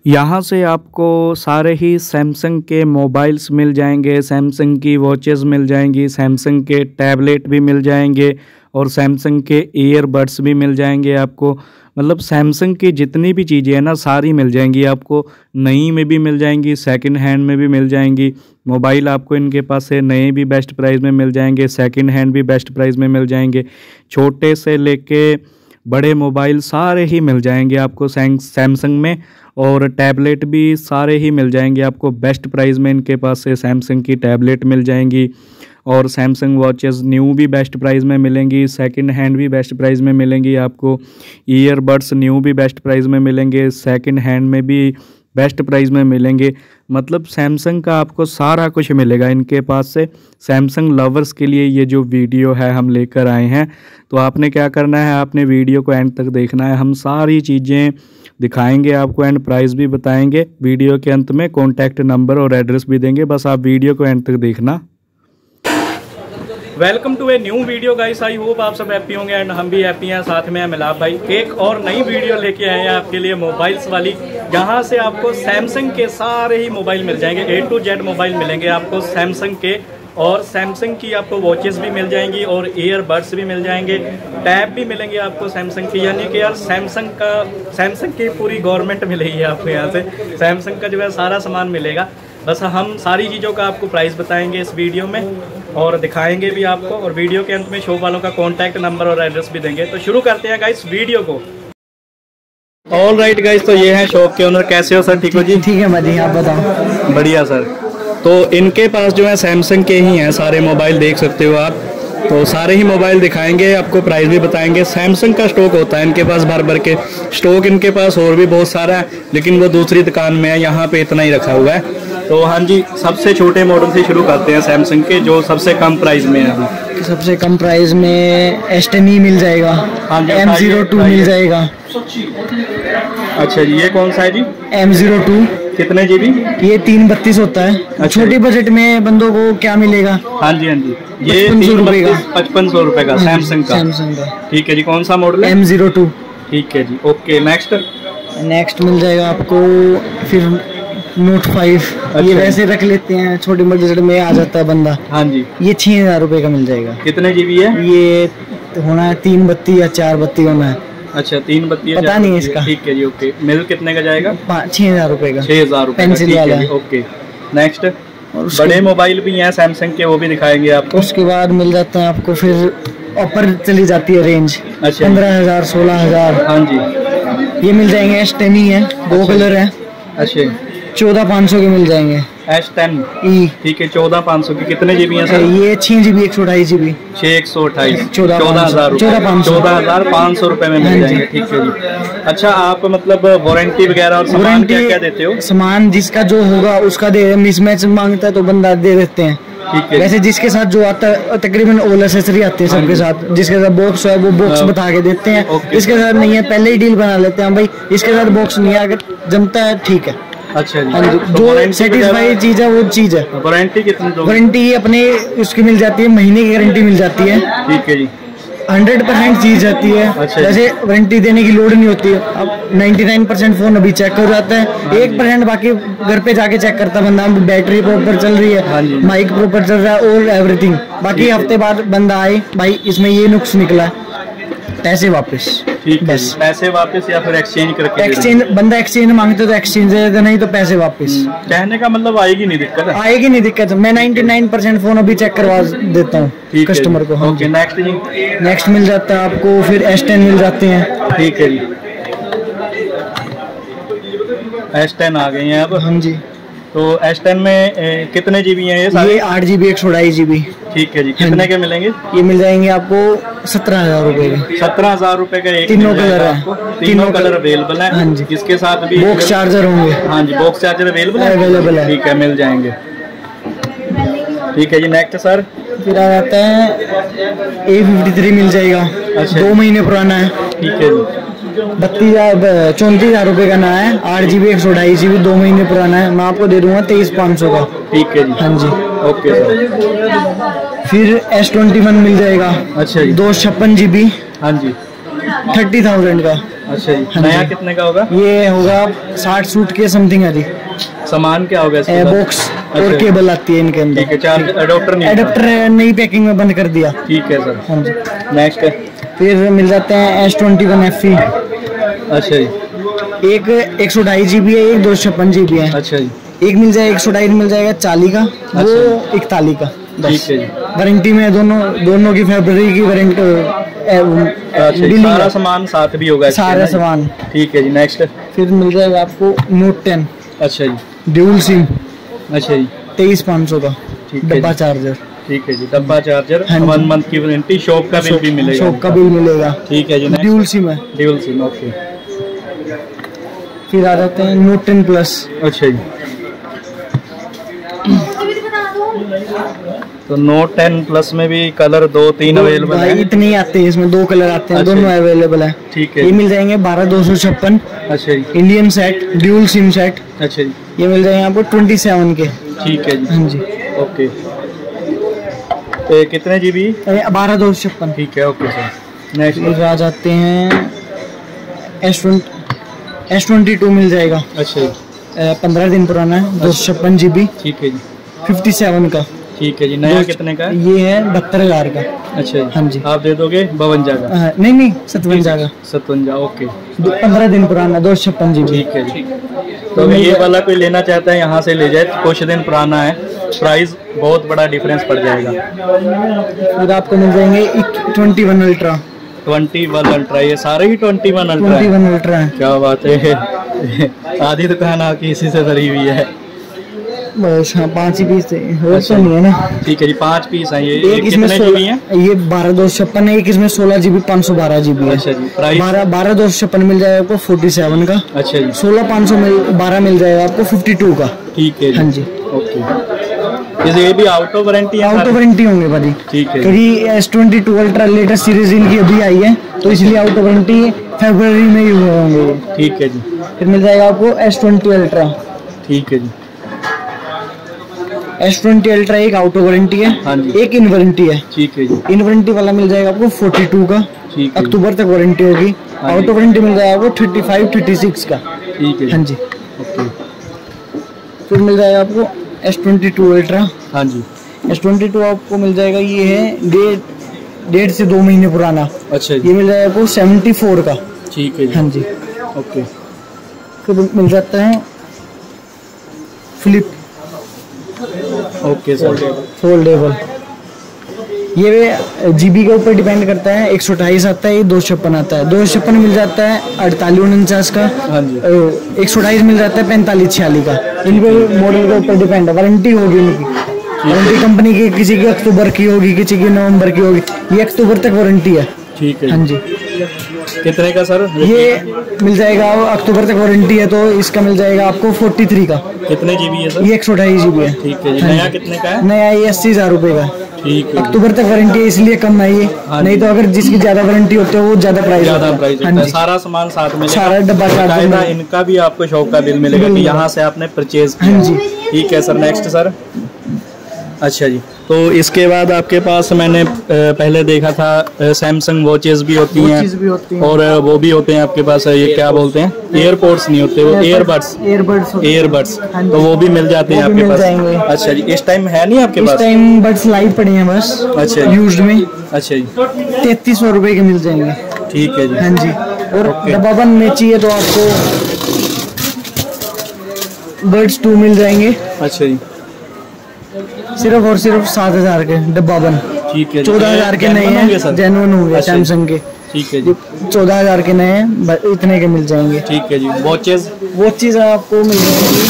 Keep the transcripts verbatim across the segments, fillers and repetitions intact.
यहाँ से आपको सारे ही सैमसंग के मोबाइल्स मिल जाएंगे, सैमसंग की वॉचेस मिल जाएंगी, सैमसंग के टैबलेट भी मिल जाएंगे और सैमसंग के ईयरबड्स भी मिल जाएंगे आपको। मतलब सैमसंग की जितनी भी चीज़ें हैं ना सारी मिल जाएंगी आपको। नई में भी मिल जाएंगी, सेकंड हैंड में भी मिल जाएंगी। मोबाइल आपको इनके पास से नए भी बेस्ट प्राइस में मिल जाएंगे, सेकंड हैंड भी बेस्ट प्राइस में मिल जाएंगे। छोटे से लेके बड़े मोबाइल सारे ही मिल जाएंगे आपको सैमसंग में, और टैबलेट भी सारे ही मिल जाएंगे आपको बेस्ट प्राइस में। इनके पास से सैमसंग की टैबलेट मिल जाएंगी और सैमसंग वॉचेस न्यू भी बेस्ट प्राइस में मिलेंगी, सेकंड हैंड भी बेस्ट प्राइस में मिलेंगी आपको। ईयरबड्स न्यू भी बेस्ट प्राइस में मिलेंगे, सेकंड हैंड में भी बेस्ट प्राइस में मिलेंगे। मतलब सैमसंग का आपको सारा कुछ मिलेगा इनके पास से। सैमसंग लवर्स के लिए ये जो वीडियो है हम लेकर आए हैं, तो आपने क्या करना है, आपने वीडियो को एंड तक देखना है। हम सारी चीज़ें दिखाएंगे आपको एंड प्राइस भी बताएंगे। वीडियो के अंत में कॉन्टैक्ट नंबर और एड्रेस भी देंगे, बस आप वीडियो को एंड तक देखना। Welcome to a new video guys, I hope आप सब हैप्पी होंगे एंड हम भी हैप्पी हैं। साथ में है मिलाप भाई। एक और नई वीडियो लेके आए हैं आपके लिए मोबाइल्स वाली, जहां से आपको सैमसंग के सारे ही मोबाइल मिल जाएंगे। ए टू जेड मोबाइल मिलेंगे आपको सैमसंग के, और सैमसंग की आपको वॉचेस भी मिल जाएंगी और ईयरबड्स भी मिल जाएंगे, टैब भी मिलेंगे आपको सैमसंग की। यानी कि यार सैमसंग का सैमसंग की पूरी गवर्नमेंट मिलेगी आपको यहाँ से। सैमसंग का जो है सारा सामान मिलेगा। बस हम सारी चीज़ों का आपको प्राइस बताएंगे इस वीडियो में और दिखाएंगे भी आपको, और वीडियो के अंत में शॉप वालों का कॉन्टैक्ट नंबर और एड्रेस भी देंगे। तो शुरू करते हैं गाइस वीडियो को। ऑल राइट गाइस, तो ये है शॉप के ओनर। कैसे हो सर? ठीक हो जी? ठीक है मजी, आप बताओ। बढ़िया सर। तो इनके पास जो है सैमसंग के ही हैं सारे मोबाइल, देख सकते हो आप। तो सारे ही मोबाइल दिखाएंगे आपको, प्राइस भी बताएंगे। सैमसंग का स्टॉक होता है इनके पास भर भर के। स्टॉक इनके पास और भी बहुत सारा है, लेकिन वो दूसरी दुकान में है, यहाँ पे इतना ही रखा हुआ है। तो हाँ जी, सबसे छोटे मॉडल से शुरू करते हैं सैमसंग के, जो सबसे कम प्राइस में है अभी। सबसे कम प्राइस में एस टेन ई मिल जाएगा, एम जीरो टू मिल जाएगा। अच्छा जी, ये कौन सा है जी? M zero two. कितने जीबी? ये तीन बत्तीस होता है। अच्छा। छोटे बजट में बंदों को क्या मिलेगा? हाँ जी हाँ जी, ये तीन बत्तीस पचपन सौ रुपए का सैमसंग का। सैमसंग का ठीक है जी। कौन सा मॉडल है? M zero two. ठीक है जी, ओके। नेक्स्ट नेक्स्ट मिल जाएगा आपको फिर नोट फाइव। अच्छा। ये वैसे रख लेते हैं, छोटे बजट में आ जाता है बंदा। हाँ जी। ये छह हजार रुपए का मिल जाएगा। कितने जीबी है? ये होना है तीन बत्ती या चार बत्ती होना है। अच्छा, तीन बत्ती पता नहीं है इसका। ठीक है जी, ओके। मिल कितने का जाएगा? छह हजार रुपए का। छह हजार रुपए पेंसिल वाला। ओके। नेक्स्ट बड़े मोबाइल भी हैं सैमसंग के, वो भी दिखाएंगे आपको। उसके बाद मिल जाते हैं आपको, फिर ऊपर चली जाती है रेंज। अच्छा। पंद्रह हजार सोलह हजार। हाँ जी। ये मिल जाएंगे, एस टेन ई है, दो कलर है। अच्छा। चौदह पाँच सौ के मिल जाएंगे। S ten E. ठीक है, चौदह पाँच सौ की। कितने जीबी है सर? ये छह जीबी एक सौ अठाईस जीबी। छह एक सौ अट्ठाईस। चौदह हजार चौदह पाँच सौ चौदह हजार पाँच सौ रुपए में मिल जाएंगे। ठीक है जी। अच्छा, आप मतलब वारंटी वगैरह और सामान क्या क्या देते हो? सामान जिसका जो होगा उसका दे, मिसमैच मांगता है तो बंदा दे देते हैं। ठीक है। वैसे जिसके साथ जो आता है तकरीबन ऑल एक्सेसरी आती है सबके साथ। जिसके साथ बॉक्स है वो बॉक्स बता के देते हैं। इसके साथ नहीं है पहले ही डील बना लेते हैं, भाई इसके साथ बॉक्स नहीं है, अगर जमता है ठीक है। अच्छा जी। जो सेटिस्फाई चीज है वो चीज है। वारंटी कितनी? वारंटी अपने उसकी मिल जाती है, महीने की गारंटी मिल जाती है। ठीक है जी। हंड्रेड परसेंट चीज जाती है। अच्छा। वैसे वारंटी देने की लोड नहीं होती है। अब नाइन्टी नाइन परसेंट फोन अभी चेक हो जाता है, एक परसेंट बाकी घर पे जाके चेक करता बंदा, बैटरी प्रॉपर चल रही है, माइक प्रॉपर चल रहा है और एवरीथिंग। बाकी हफ्ते बाद बंदा आए, भाई इसमें ये नुक्स निकला, पैसे वापस। ठीक है, पैसे वापस या फिर एक्सचेंज करके? एक्सचेंज, बंदा एक्सचेंज मांगते तो एक्सचेंज दे देते, नहीं तो पैसे वापस। कहने का मतलब आएगी नहीं दिक्कत है? आएगी नहीं दिक्कत। मैं निन्यानवे परसेंट फोन अभी चेक करवा देता हूँ कस्टमर को। ओके। नेक्स्ट जी? नेक्स्ट मिल जाता है आपको फिर एस टेन मिल जाते हैं। ठीक है जी। एस टेन आ गए हैं अब। हाँ जी। तो एस टेन में ए, कितने जीबी हैं ये सारे? ये आठ जीबी एक सौ अढ़ाई जीबी। ठीक है जी। कितने के मिलेंगे? ये मिल जाएंगे आपको सत्रह हजार रूपए के। सत्रह हजार रूपए का एक। तीनों कलर है, तीनों कलर अवेलेबल है। हाँ जी। इसके साथ भी बॉक्स चार्जर होंगे। हाँ जी, बॉक्स चार्जर अवेलेबल है। अवेलेबल है। ठीक है, मिल जाएंगे। ठीक है जी। Next sir? फिर आ जाता है ए फिफ्टी थ्री मिल जाएगा। अच्छा। दो महीने पुराना है। ठीक है जी। बत्तीस हजार चौंतीस हजार रुपए का ना है, आठ जीबी एक सौ ढाई जीबी, दो महीने पुराना है। मैं आपको दे दूंगा तेईस पाँच सौ का। ठीक है जी। हाँ जी। Okay sir. फिर एस ट्वेंटी वन मिल जाएगा। अच्छा जी। दो छप्पन जीबी। हाँ जी। थर्टी थाउजेंड का। अच्छा जी। हाँ नया जी। कितने का होगा? ये होगा साठ सूट के समथिंग है जी। सामान क्या होगा इसके साथ? बॉक्स और अच्छा। केबल आती है इनके अंदर। ठीक है, चार्ज एडाप्टर नहीं? एडाप्टर नई पैकिंग में बंद कर दिया। ठीक है सर। हाँ जी। नेक्स्ट है, फिर मिल जाते हैं S twenty one F E. अच्छा जी। एक एक सौ ढाई जी बी है, एक दो सौ छप्पन जी बी है। अच्छा जी। एक मिल जाएगा एक सौ ढाई मिल जाएगा चालीस का, वो इकतालीस का। ठीक है जी। वारंटी में दोनों दोनों की फरवरी की वारंटी। सारा सामान साथ भी होगा इसके, सारा ना जी? सामान। ठीक है जी। नेक्स्ट, फिर मिल जाएगा आपको नोट टेन। अच्छा जी। ड्यूल सिम, अच्छा जी। तेईस पाँच सौ का ठीक है डब्बा जी। चार्जर। ठीक है जी। डब्बा चार्जर, हाँ जी। वन मंथ की वारंटी, शॉप का बिल भी मिलेगा? शॉप का बिल मिलेगा। ठीक है जी। ड्यूल सिम है। Dual sim, okay. फिर आ जाते हैं नोट टेन प्लस। अच्छा जी। तो नोट टेन प्लस में भी कलर दो तीन अवेलेबल है? इतने ही आते हैं इसमें, दो कलर आते हैं। अच्छा। दोनों अवेलेबल है। ठीक है। ये मिल जाएंगे बारह दो सौ छप्पन अच्छा जी। Indian set, dual sim set. अच्छा जी। ये मिल जाएंगे आपको ट्वेंटी सेवन के। ठीक है जी। हाँ जी। ओके। तो कितने जीबी? बारह दो सौ छप्पन। ठीक है, ओके सर। नेक्स्ट आ जाते हैं S twenty S twenty two मिल जाएगा। अच्छा जी। पंद्रह दिन पुराना है, दो सौ छप्पन जी बी, ठीक है जी। फिफ्टी सेवन का। ठीक है जी। नया कितने का है? ये है बहत्तर हजार का। अच्छा जी। हाँ जी। आप दे दोगे बवंजा का? हाँ, नहीं नहीं सतवंजा का। सतवंजा, ओके। पंद्रह दिन पुराना, दो सौ छप्पन जी बी। ठीक है जी। तो अगर ये वाला कोई लेना चाहता है यहाँ से ले जाए, कुछ दिन पुराना है, प्राइस बहुत बड़ा डिफरेंस पड़ जाएगा। फिर आपको मिल जाएंगे twenty one ultra. Twenty one ultra, ये सारे ही ट्वेंटी वन अल्ट्रा ट्वेंटी है? वन अल्ट्रा है। क्या बात है। आधी दुकान आपकी इसी से भरी हुई है। बस हाँ, पाँच ही पीस थे, और अच्छा। तो नहीं है ना। ठीक है जी। पाँच पीस हैं ये। एक इसमें कितने जीबी हैं? ये बारह दो सौ छप्पन है, एक इसमें सोलह जीबी पाँच सौ बारह जीबी है। अच्छा जी। प्राइस? बारह बारह दो सौ छप्पन मिल जाएगा आपको फोर्टी सेवन का। अच्छा जी। सोलह पाँच सौ मिल बारह मिल जाएगा आपको फिफ्टी टू का। ठीक है जी। हाँ जी। ओके। जैसे ये भी आउट ऑफ वारंटी है? आउट ऑफ वारंटी होंगे भाई। ठीक है। क्योंकि S twenty two ultra latest series इनकी अभी आई है, तो इसलिए आउट ऑफ वारंटी फरवरी में ही हुए होंगे। ठीक है जी। फिर मिल जाएगा आपको एस ट्वेंटी अल्ट्रा। ठीक है जी। एस ट्वेंटी अल्ट्रा एक आउट ऑफ वारंटी है, हाँ जी। एक इन वारंटी है। ठीक है जी। इन वारंटी वाला मिल जाएगा आपको फोर्टी टू का। ठीक है। अक्टूबर तक वारंटी होगी। हाँ आउट जी। ऑफ वारंटी मिल जाएगा आपको थर्टी फाइव थर्टी सिक्स का। ठीक है। हाँ जी। ओके। फिर मिल जाएगा आपको एस ट्वेंटी टू अल्ट्रा। हाँ जी। एस ट्वेंटी टू आपको मिल जाएगा, ये है डेढ़ डेढ़ से दो महीने पुराना। अच्छा जी। ये मिल जाएगा आपको सेवेंटी फोर का। ठीक है जी। हाँ जी। ओके। फिर मिल जाता है फ्लिप ओके सर। फोल्डेबल। ये जीबी के ऊपर डिपेंड करता है, एक सौ अट्ठाईस आता है, दो सौ छप्पन आता है। दो सौ छप्पन मिल जाता है अड़तालीस उनचास का। हाँ जी। एक सौ अट्ठाईस मिल जाता है पैंतालीस छियालीस का। इन पे मॉडल के ऊपर डिपेंड है, वारंटी होगी उनकी। वारंटी कंपनी की किसी की अक्टूबर की होगी, किसी की नवंबर की होगी, ये अक्टूबर तक वारंटी है। ठीक है। हाँ जी। कितने का सर? ये मिल जाएगा अक्टूबर तक वारंटी है, तो इसका मिल जाएगा आपको फोर्टी थ्री का। कितने जीबी है सर? ये एक सौ अट्ठाईस जीबी है। ठीक है जी। हाँ नया जी। कितने का है? नया ये अस्सी हजार रुपए का। ठीक है। अक्टूबर तक वारंटी है, इसलिए कम है ये। हाँ नहीं जी। तो अगर जिसकी ज्यादा वारंटी होती है वो ज्यादा प्राइस ज्यादा प्राइस हाँ होता है। जी। सारा सामान साथ में सारा डब्बा चार्ज कायदा इनका भी आपको शॉप का बिल मिलेगा कि यहाँ से आपने परचेज किया। हाँ जी। ठीक है सर। Next sir. अच्छा जी। तो इसके बाद आपके पास मैंने अ, पहले देखा था सैमसंग वॉचेस भी होती हैं, चीज भी होती है। और अ, वो भी होते हैं आपके पास, ये क्या बोलते हैं, एयरपोर्ट्स नहीं होते, वो एयरबड्स। एयरबड्स एयरबड्स हाँ जी। तो वो भी मिल जाते हैं वो भी आपके मिल पास? जाएंगे। अच्छा जी। इस टाइम है नहीं आपके इस पास? टाइम बड्स लाइव पड़ी हैं बस। अच्छा जी। यूज्ड में अच्छा जी। तैतीस सौ रुपए के मिल जाएंगे। ठीक है जी। हाँ जी। और ओके। डब्बा बंद में चाहिए तो आपको बर्ड्स टू मिल जाएंगे, अच्छा जी। सिर्फ और सिर्फ सात हजार के डब्बा बंद। ठीक है जी। चौदह हजार के नए Genuine होंगे हैं, सर? जेनुअन होंगे अच्छा। सैमसंग के। ठीक है जी। चौदह हजार के नए हैं, ब- इतने के मिल जाएंगे। ठीक है जी। वॉचेस वो चीज आपको मिल जाएंगी,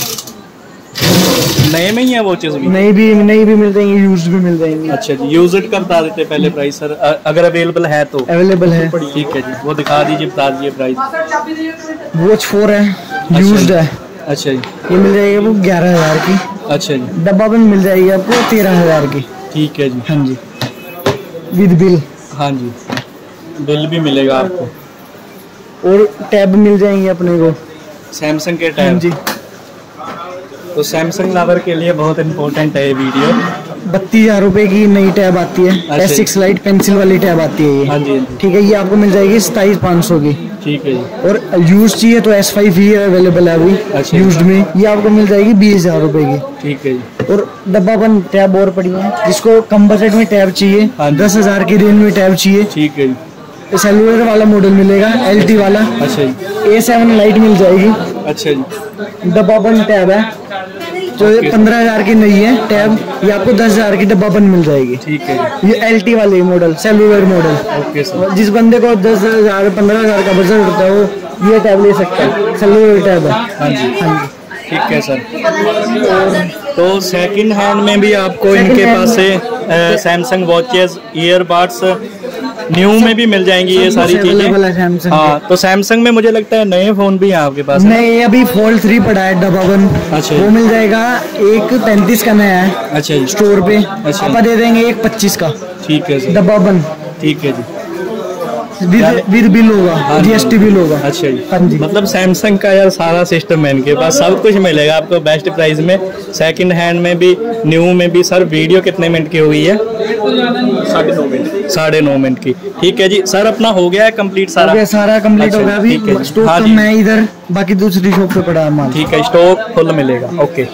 नए में ही है वॉचेस भी? नई भी नई भी मिल जाएंगी, यूज भी मिल जाएंगी। अच्छा जी। यूज इट का बता देते पहले प्राइस सर, अ- अगर अवेलेबल है तो। अवेलेबल है। ठीक है जी। वो दिखा दीजिए, बता दीजिए प्राइस। वॉच फोर है, यूज्ड है। अच्छा जी। ये मिल जाएगी आपको ग्यारह हजार की। अच्छा जी। डब्बा बंद मिल जाएगी आपको तेरह हजार की। ठीक है जी। हाँ जी। With bill. हाँ जी। बिल भी मिलेगा आपको। और टैब मिल जाएंगे अपने को। सैमसंग के हाँ टैब। जी। तो सैमसंग लवर के लिए बहुत इंपॉर्टेंट है ये वीडियो। बत्तीस हजार रुपए की नई टैब आती है, अच्छा। एस सिक्स लाइट पेंसिल वाली टैब आती है हाँ ये। जी, हाँ जी। ठीक है, ये आपको मिल जाएगी सताईस पाँच सौ की। ठीक है जी। और यूज चाहिए तो एस फाइव ही अवेलेबल है अभी। अच्छा। यूज्ड में ये आपको मिल जाएगी बीस हजार रुपए की। ठीक है जी। और डब्बा बंद टैब और पड़ी है, जिसको कम बजट में टैब चाहिए, दस हजार की रेंज में टैब चाहिए। ठीक है जी। सेलुलर वाला मॉडल मिलेगा, एल टी वाला। अच्छा जी। ए सेवन लाइट मिल जाएगी। अच्छा जी। डब्बा बंद टैब है, जो ये पंद्रह हजार की नहीं है टैब, ये आपको दस हजार की डब्बा बंद मिल जाएगी। ठीक है। ये एल टी वाले model, cellular model. Okay sir. जिस बंदे को दस हजार पंद्रह हजार का बजट होता है वो ये टैब ले सकता है, सेलुलर टैब है। हाँ जी। हाँ जी। ठीक है सर। तो सेकंड हैंड में भी आपको इनके पास से सैमसंग वॉचेस, ईयरबड्स न्यू में भी मिल जाएंगी ये सारी चीजें। हाँ, तो सैमसंग में मुझे लगता है नए फोन भी हैं आपके पास। नहीं, अभी फोल्ड थ्री पड़ा है डब्बा वन। अच्छा। वो मिल जाएगा, एक पैंतीस का नया है। अच्छा जी। स्टोर पे। अच्छा। आप दे देंगे एक पच्चीस का। ठीक है सर। डब्बा वन। ठीक है जी। विद बिल होगा, जीएसटी बिल होगा। अच्छा जी। हाँ जी। मतलब सैमसंग का यार सारा सिस्टम है इनके पास, सब कुछ मिलेगा आपको बेस्ट प्राइस में, सेकंड हैंड में भी, न्यू में भी। सर वीडियो कितने मिनट की हो गई है? साढ़े नौ मिनट। साढ़े नौ मिनट की। ठीक है जी। सर अपना हो गया है कंप्लीट सारा? सारा कंप्लीट हो गया। अभी स्टॉक कम है इधर, बाकी दूसरी शॉप पे पड़ा है माल। ठीक है, स्टॉक फुल मिलेगा। ओके।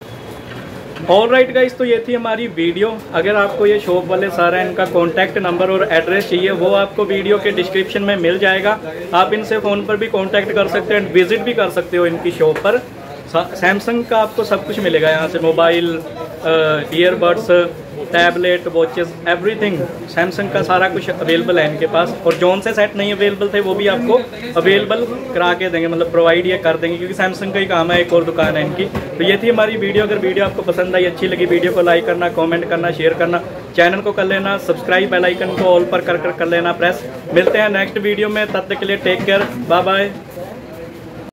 ऑल राइट गाइस, तो ये थी हमारी वीडियो। अगर आपको ये शॉप वाले सारा इनका कॉन्टैक्ट नंबर और एड्रेस चाहिए, वो आपको वीडियो के डिस्क्रिप्शन में मिल जाएगा। आप इनसे फ़ोन पर भी कांटेक्ट कर सकते हैं, विजिट भी कर सकते हो इनकी शॉप पर। सैमसंग का आपको सब कुछ मिलेगा यहाँ से, mobile, earbuds, tablet, watches, everything Samsung का सारा कुछ अवेलेबल है इनके पास। और जौन से सेट नहीं अवेलेबल थे वो भी आपको अवेलेबल करा के देंगे, मतलब प्रोवाइड ये कर देंगे, क्योंकि सैमसंग का ही काम है। एक और दुकान है इनकी। तो ये थी हमारी वीडियो। अगर वीडियो आपको पसंद आई, अच्छी लगी, वीडियो को लाइक करना, कमेंट करना, शेयर करना, चैनल को कर लेना सब्सक्राइब, बेल आइकन को ऑल पर कर कर कर लेना प्रेस। मिलते हैं नेक्स्ट वीडियो में, तब तक के लिए टेक केयर, बाय बाय।